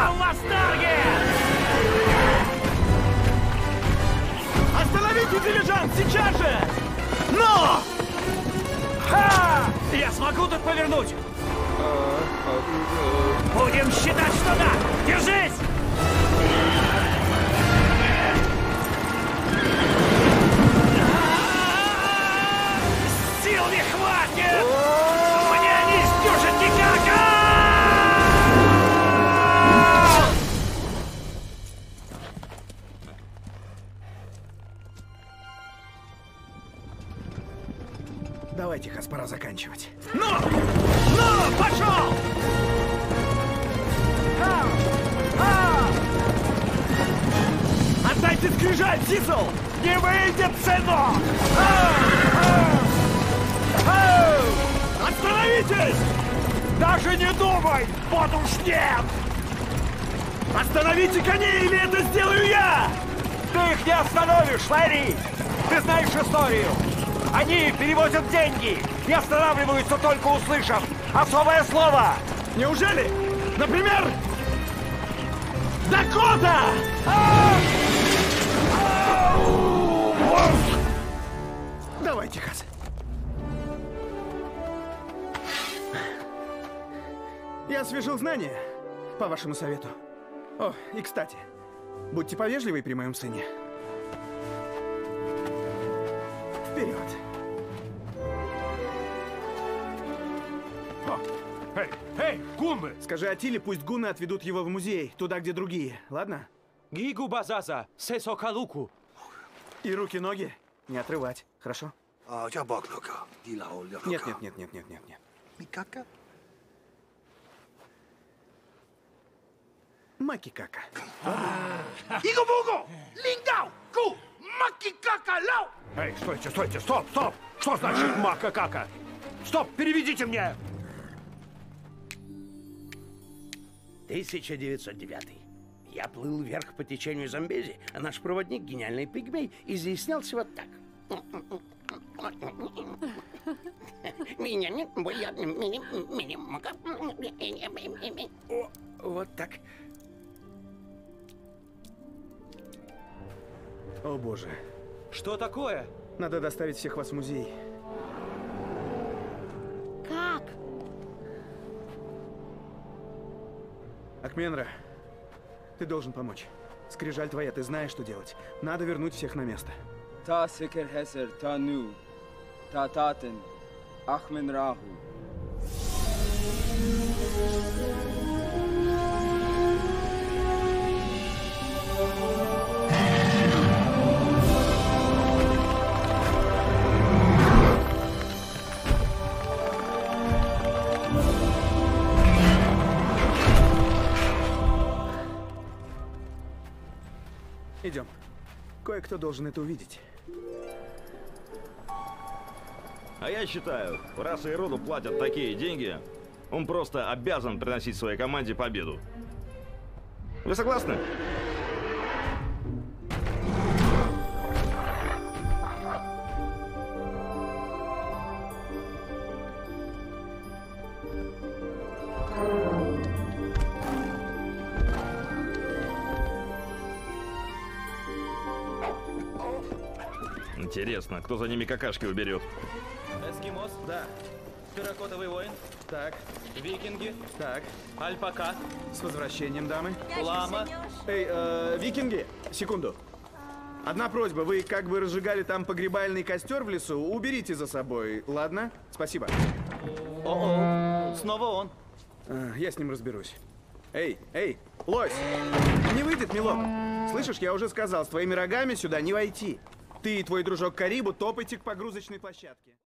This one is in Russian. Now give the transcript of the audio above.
в восторге! Остановите дилижанс сейчас же! Но! Ха! Я смогу тут повернуть? Будем считать, что да! Держись! Сил не хватит! Мне не сдюжит никак! Давайте, Хас, пора заканчивать. Ну! Ну! Пошел! Отдайте скрижаль, Сисл! Не выйдет, сынок! Остановитесь! Даже не думай! Вот уж нет! Остановите коней, или это сделаю я! Ты их не остановишь, Ларри! Ты знаешь историю! Они перевозят деньги и останавливаются только услышав особое слово! Неужели? Например, Дакота! Давайте, Хас. Я освежил знания, по вашему совету. О, и кстати, будьте повежливы при моем сыне. Вперед! Эй, эй, гунны! Скажи Атиле, пусть гунны отведут его в музей, туда, где другие, ладно? Гигу базаза, сесокалуку. И руки-ноги не отрывать, хорошо? Нет, нет, нет, нет, нет, нет, нет. Микака? Макикака. Иго-буго! Лингау! Ку! Макикака-лау! Эй, стойте, стойте, стоп, стоп! Что значит мака-кака? Стоп, переведите мне! 1909. Я плыл вверх по течению Замбези, а наш проводник, гениальный пигмей, изъяснялся вот так. Вот так. О, боже. Что такое? Надо доставить всех вас в музей. Как? Акменра, ты должен помочь. Скрижаль твоя, ты знаешь, что делать. Надо вернуть всех на место. Та секер хесер, та ну, та татен, Ахмен Раху. Идем. Кое-кто должен это увидеть. А я считаю, раз Ироду платят такие деньги, он просто обязан приносить своей команде победу. Вы согласны? Интересно, кто за ними какашки уберет? Эскимос? Да. Терракотовый воин? Так, Викинги? так. Альпака? С возвращением, дамы. Лама? Эй, викинги, секунду. Одна просьба, вы как бы разжигали там погребальный костер в лесу, уберите за собой, ладно? Спасибо. О-о, снова он. Я с ним разберусь. Эй, эй, лось! Не выйдет, милок. Слышишь, я уже сказал, с твоими рогами сюда не войти. Ты и твой дружок Карибу топайте к погрузочной площадке.